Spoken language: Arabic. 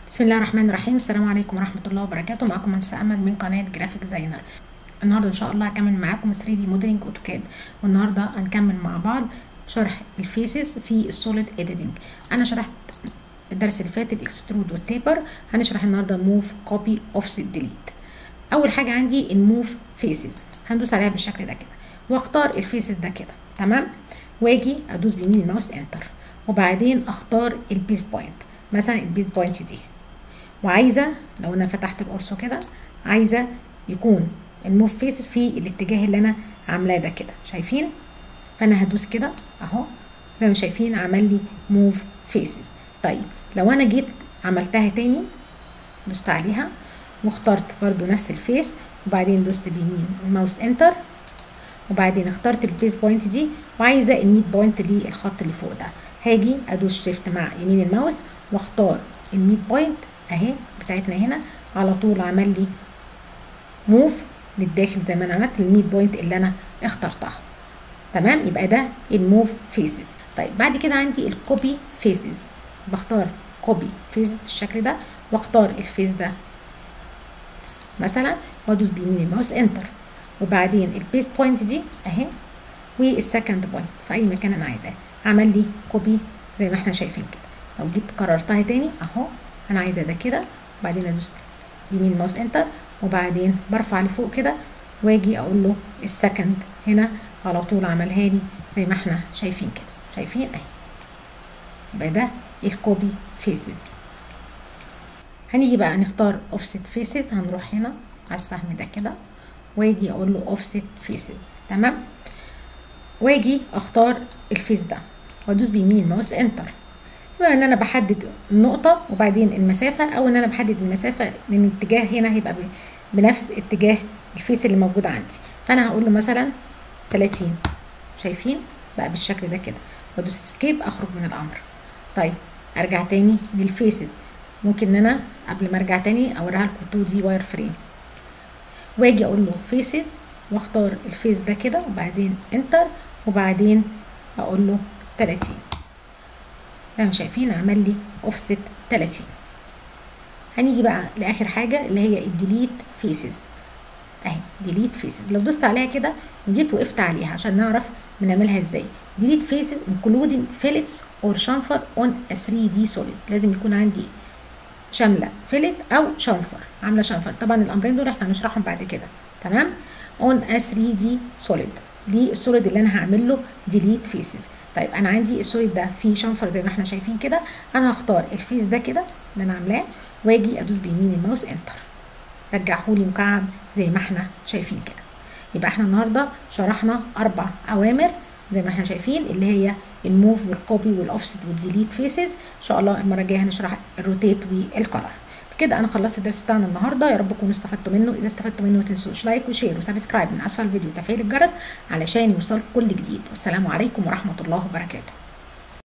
بسم الله الرحمن الرحيم. السلام عليكم ورحمة الله وبركاته. معكم مهندسة أمل من قناة جرافيك ديزاينر. النهارده إن شاء الله هكمل معاكم 3D موديلنج أوتوكاد، والنهارده هنكمل مع بعض شرح الفيسز في السوليد إيديتنج. أنا شرحت الدرس اللي فات الإكسترود والتيبر، هنشرح النهارده موف كوبي أوفست ديليت. أول حاجة عندي الموف فيسز، هندوس عليها بالشكل ده كده واختار الفيسز ده كده، تمام. واجي أدوس بيمين الماوس انتر، وبعدين أختار البيس بوينت، مثلا البيس بوينت دي، وعايزه لو انا فتحت القرصه كده عايزه يكون الموف فيسز في الاتجاه اللي انا عاملاه ده كده، شايفين؟ فانا هدوس كده اهو زي ما شايفين عمل لي موف فيسز. طيب لو انا جيت عملتها تاني، دوست عليها واخترت برضو نفس الفيس، وبعدين دوست بيمين الماوس انتر، وبعدين اخترت البيس بوينت دي وعايزه الميد بوينت للخط اللي فوق ده، هاجي ادوس شيفت مع يمين الماوس واختار الميد بوينت اهي بتاعتنا هنا، على طول عمل لي موف للداخل زي ما انا عملت الميد بوينت اللي انا اخترتها، تمام. يبقى ده الموف فيسز. طيب بعد كده عندي الكوبي فيسز، بختار كوبي فيسز بالشكل ده واختار الفيس ده مثلا وادوس بيمين الماوس انتر، وبعدين البيس بوينت دي اهي والسكند بوينت في اي مكان انا عايزاه، عمل لي كوبي زي ما احنا شايفين كده. لو جيت كررتها تاني اهو انا عايزه ده كده، وبعدين ادوس يمين الماوس انتر، وبعدين برفع لفوق كده واجي اقول له السكند هنا، على طول عملها لي زي ما احنا شايفين كده، شايفين اهي. يبقى ده الكوبي فيسز. هنيجي بقى نختار اوفست فيسز، هنروح هنا على السهم ده كده واجي اقول له اوفست فيسز، تمام. واجي اختار الفيس ده وادوس بيمين الماوس انتر، بما ان انا بحدد النقطه وبعدين المسافه، او ان انا بحدد المسافه لان الاتجاه هنا هيبقى بنفس اتجاه الفيس اللي موجود عندي، فانا هقول له مثلا 30، شايفين بقى بالشكل ده كده، وادوس اسكيب اخرج من الامر. طيب ارجع تاني للفيسز، ممكن ان انا قبل ما ارجع تاني اوريها لكم 2 دي واير فريم، واجي اقول له فيسز واختار الفيس ده كده وبعدين انتر، وبعدين اقول له 30 زي ما شايفين عمل لي اوفست 30. هنيجي بقى لاخر حاجه اللي هي الديليت فيسز اهي، ديليت فيسز. لو دوست عليها كده وجيت وقفت عليها عشان نعرف بنعملها ازاي. ديليت فيسز انكلودing فيلتس اور شنفر اون 3 دي سوليد، لازم يكون عندي شامله فيلت او شنفر، عامله شنفر، طبعا الامرين دول احنا هنشرحهم بعد كده، تمام. اون 3 دي سوليد، دي السوليد اللي انا هعمل له ديليت فيسز. طيب انا عندي السوليد ده فيه شنفر زي ما احنا شايفين كده، انا هختار الفيس ده كده اللي انا عاملاه واجي ادوس بيمين الماوس انتر، رجعهولي مكعب زي ما احنا شايفين كده. يبقى احنا النهارده شرحنا 4 اوامر زي ما احنا شايفين، اللي هي الموف والكوبي والاوفست والديليت فيسز. ان شاء الله المره الجايه هنشرح الروتيت والكلر. بكده انا خلصت الدرس بتاعنا النهارده، يا رب تكونوا استفدتوا منه. اذا استفدتوا منه ما تنسوش لايك وشير وسبسكرايب من اسفل الفيديو وتفعيل الجرس علشان يوصلكم كل جديد. والسلام عليكم ورحمه الله وبركاته.